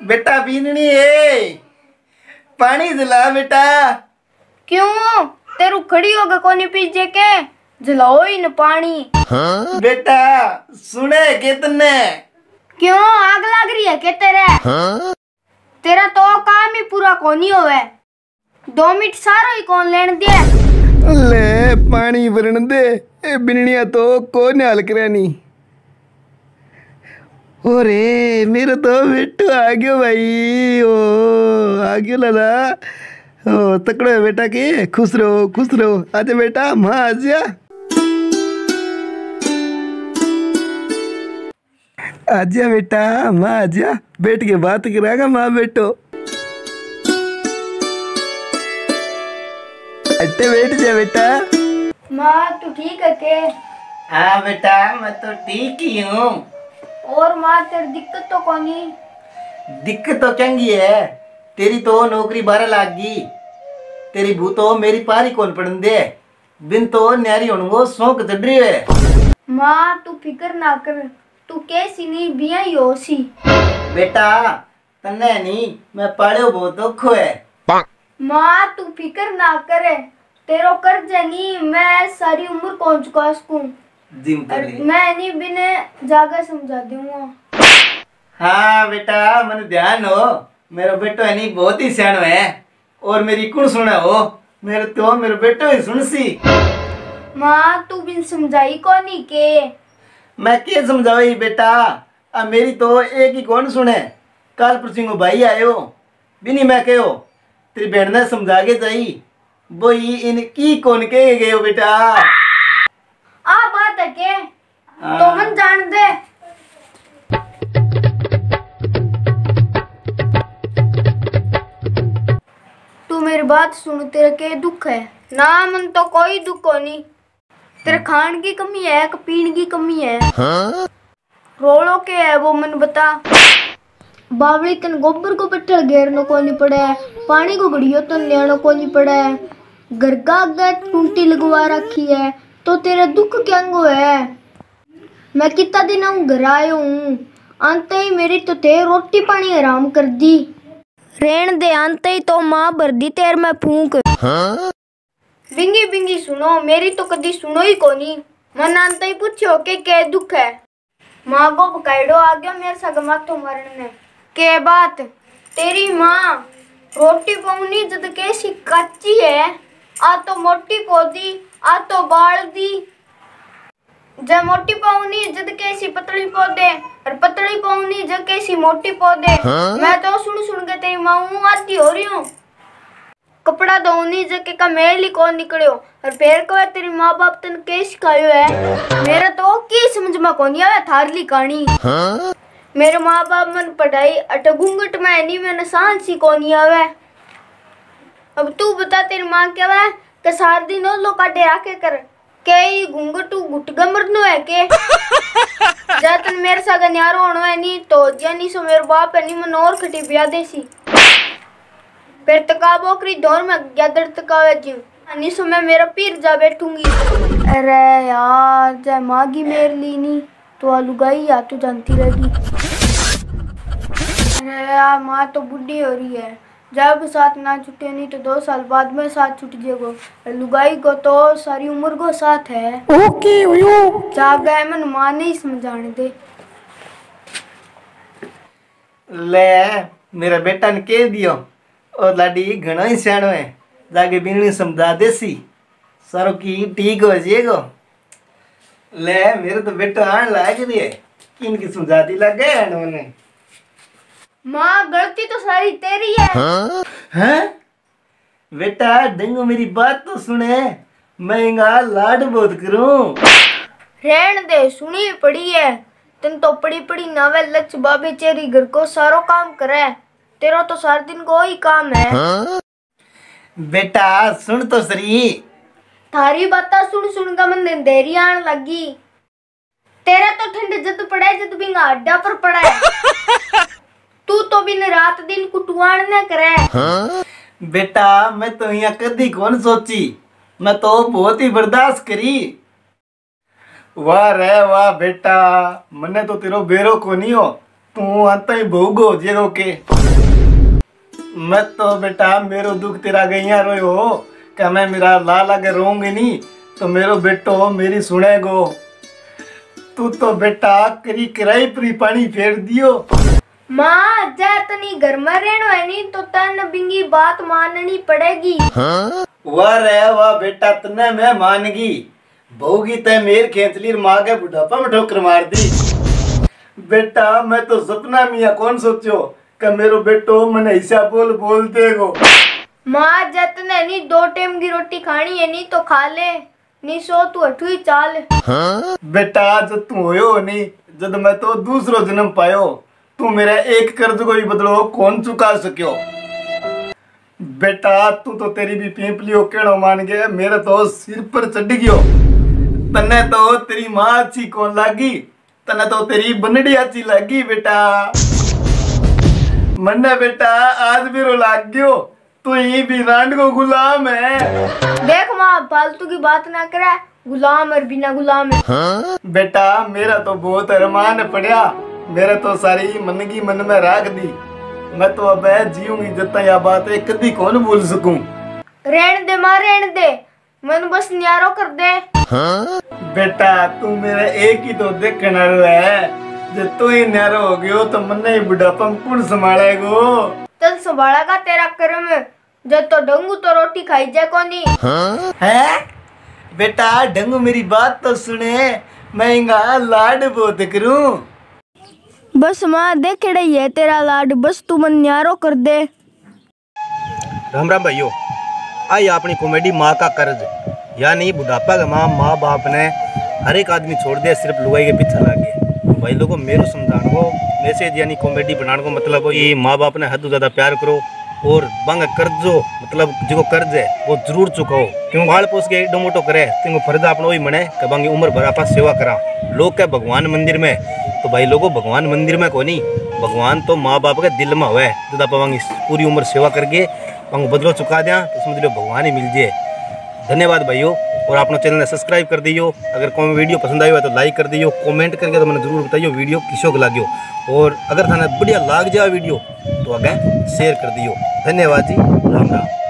बेटा बीननी है, पानी दिला बेटा। क्यों तेरू खड़ी होगा कोनी पीछे के जलाओ ही न पानी। बेटा सुने कितने क्यों आग लग रही है के तेरे? तेरा तो काम ही पूरा कोनी होवे, 2 मिनट सारो ही कौन लेन दे। ले पानी भरन दे, बिननिया तो कौन हाल करे नी। ओरे मेरा तो बेटू आ गयो भाई, ओ आ गयो लाला। ओ तकड़ो है बेटा के, खुश रहो आजा बेटा माँ आजा। आजा बेटा माँ आजा, बैठ के बात करागा माँ बेटो। अट्टे बैठ जा बेटा। माँ तू ठीक है के? हाँ बेटा मैं तो ठीक ही हूँ। और माँ तेरी दिक्कत तो कोनी? दिक्कत तो चंगी है, तेरी तो नौकरी 12 लाख की, तेरी भू तो मेरी पारी कौन पड़न दे, बिन तो न्यारी होने शौक चढ़ रही है। माँ तू फिक्र ना कर, तू कैसी नहीं बिया ही होसी। बेटा तन्ने नहीं मैं पाड़ो बहुत दुखो है। माँ तू फिक्र ना करे, तेरो कर्ज नहीं मैं सारी उम्र कौन चुका सकूं। मैं नहीं बिने जाकर समझा दूंगा। हाँ बेटा मन ध्यान हो, मेरा बेटो है नहीं बहुत ही सियानो है, और मेरी कुण सुने हो, मेरे बेटो ही सुन सी। माँ तू बिन समझाई कोनी के? मैं क्या समझाई बेटा, अब मेरी तो एक ही कौन सुने। काल परसों भाई आयो बिनी मैं कहो तेरी बहन ने समझा के जाई, वो इनकी कौन के गए हो बेटा। आ बात है के तो मन जान दे। तू मेरी बात सुन, तेरे के दुख है ना? मन तो कोई दुख नहीं, तेरे खान की कमी है कि पीने की कमी है? रोलो के है वो मन बता। बावली तन गोबर को पट्टल घेरनो को नहीं पड़े, पानी को घड़ियो तन लेनो को नहीं पड़े, घर का आगे टूंटी लगवा रखी है, तो तेरा दुख क्या है? मैं कितना दिन घर आयो हूँ, आंते ही मेरी तो ते रोटी पानी आराम कर दी, रेण दे आंते ही तो माँ भर दी तेर में फूंक। बिंगी बिंगी सुनो, मेरी तो कदी सुनो ही कोनी। मन आंते ही पूछो के दुख है, माँ को बकायडो आ गया मेरे सग माथो मरने के बात। तेरी माँ रोटी पाऊनी जद कैसी कच्ची है, आ तो मोटी पौधी आ तो बाल दी। जब मोटी पाऊनी जद कैसी पतली पौधे, और पतली पाऊनी जब कैसी मोटी पौधे। मैं तो सुन के तेरी माँ आती हो रही हूँ। कपड़ा धोनी जके का मेल ही कौन निकलियो, और फिर को तेरी माँ बाप तन के सिखायो है। मेरा तो की समझ में कौन आवे थारली कहानी। मेरे माँ बाप मन पढ़ाई अट घूंघट में नहीं मैंने सांस सी कौन आवे। अब तू बता तेरी माँ क्या है कि सार दिन लो काटे आके कर के घूंघट घुट गमरनो है के। जातन मेरे सागा न्यारो होनो है नहीं तो जानी सो मेरे बाप है नहीं मन और खटी ब्याह देसी। फिर तका बोकरी दौर में गदर तकावे जी नहीं सो मैं मेरा पीर जा बैठूंगी। अरे यार जय मागी मेरे ली नहीं तो आलू गाई या तू जानती रहेगी। अरे यार माँ तो बुढ़ी हो रही है, जब साथ ना छुटे नहीं तो 2 साल बाद में साथ छूट जाएगो। लुगाई को तो सारी उम्र को साथ है। ओके जा गए मन माँ नहीं समझाने दे। ले मेरा बेटा ने कह दियो, और लाडी घना ही सियानो है, जाके बिगड़ी समझा देसी सारो की ठीक हो जाएगो। ले मेरे तो बेटा आने लायक रही है, इनकी समझाती लगे उन्होंने। माँ गलती तो सारी तेरी है। हैं? बेटा डेंगू मेरी बात तो सुने, मैं इंगा लाड बहुत करूं। रहन दे सुनी पड़ी है, तन तो पड़ी पड़ी नावे लच बाबे चेरी घर को सारो काम करे, तेरा तो सार दिन को ही काम है। बेटा सुन तो सही, थारी बाता सुन का मन देरी आन लगी। तेरा तो ठंड जद पड़े जद बिंगा अड्डा पर पड़ा है। तू तो बिन रात दिन कुटुआन न करे। बेटा मैं तो यहाँ कदी कौन सोची, मैं तो बहुत ही बर्दाश्त करी। वाह रे वाह बेटा, मने तो तेरो बेरो को नहीं हो, तू आता ही भोगो जेरो के। मैं तो बेटा मेरो दुख तेरा गैया रोयो हो क्या मैं मेरा लाल आगे रोऊंगी नहीं तो मेरो बेटो मेरी सुनेगो। तू तो बेटा करी किराई परी पानी फेर दियो। माँ जा तनी घर में रहनो है नहीं तो तन बिंगी बात माननी पड़ेगी। वाह रे वाह बेटा तने मैं मानगी भोगी तय मेर खेचली माँ के बुढ़ापा में ठोकर मार दी। बेटा मैं तो सपना मिया कौन सोचो कि मेरो बेटो मने ऐसा बोल देगो। माँ जतने नहीं 2 टाइम की रोटी खानी है नहीं तो खा ले नहीं सो तू अठू ही चाल। बेटा जब तू होयो नहीं जब मैं तो दूसरो जन्म पायो तू मेरा एक कर्ज को ही बदलो कौन चुका सक्यो। बेटा तू तो तेरी भी पीपलियो केड़ो मान गया मेरे तो सिर पर चढ़ गयो। तने तो तेरी माँ अच्छी कौन लागी तने तो तेरी बनड़ी अच्छी लागी बेटा। मन्ने बेटा आज भी रो लाग गयो तू ही भी रांड को गुलाम है। देख माँ फालतू की बात ना करे गुलाम और बिना गुलाम है। बेटा मेरा तो बहुत अरमान पड़या मेरे तो सारी मनगी मन में राख दी। मैं तो अब जीऊंगी जब यह बात है कभी कौन भूल सकूं। रहन दे माँ रहन दे मन बस न्यारो कर दे। बेटा तू मेरा एक ही तो देखने है जब तू ही न्यारो हो गयो तो मन्ने ही बुढ़ापा में कौन संभालेगो। चल संभालेगा तेरा कर्म जब तो डंगू तो रोटी खाई जाए कोनी है। बेटा डंगू मेरी बात तो सुने मैं इंगा लाड बहुत करूं। बस माँ देख रही है तेरा लाड बस तू मन न्यारो कर दे। राम राम भाइयों आई अपनी कॉमेडी माँ का कर्ज यानी बुढ़ापा का माँ बाप ने हर एक आदमी छोड़ दिया सिर्फ लुगाई के पीछे लगे। भाई लोगों मेरो समझाने को मैसेज यानी कॉमेडी बनाने को मतलब ये माँ बाप ने हद से ज़्यादा प्यार करो और बंग कर्जो मतलब जो कर्ज है वो जरूर चुकाओ क्यों बाल पोस के एडो मोटो करे तेको फर्ज अपना वही मने कि बंगी उम्र भर आप सेवा करा। लोग क्या भगवान मंदिर में तो भाई लोगों भगवान मंदिर में को नहीं भगवान तो माँ बाप के दिल में हुआ है। जब आप पूरी उम्र सेवा करके बंग बदलो चुका दिया तो समझ लो भगवान ही मिल जाए। धन्यवाद भाइयों और अपना चैनल ने सब्सक्राइब कर दियो। अगर कोई वीडियो पसंद आई हो तो लाइक कर दियो कमेंट करके तो मैंने जरूर बताइयो वीडियो किसो को लाग्यो और अगर थाने बढ़िया लाग जाए वीडियो तो आगे शेयर कर दियो। धन्यवाद जी राम राम।